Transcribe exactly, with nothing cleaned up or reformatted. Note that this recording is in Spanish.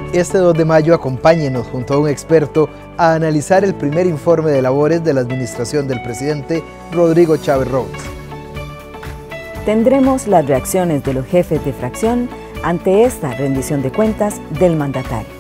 Este dos de mayo acompáñenos junto a un experto a analizar el primer informe de labores de la administración del presidente Rodrigo Chávez Robles. Tendremos las reacciones de los jefes de fracción ante esta rendición de cuentas del mandatario.